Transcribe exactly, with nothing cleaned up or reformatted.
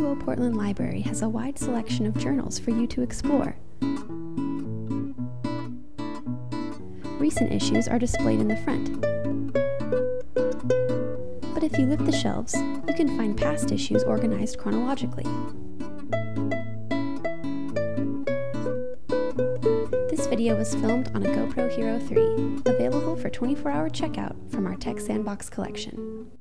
U O Portland Library has a wide selection of journals for you to explore. Recent issues are displayed in the front. But if you lift the shelves, you can find past issues organized chronologically. This video was filmed on a GoPro Hero three, available for twenty-four hour checkout from our Tech Sandbox collection.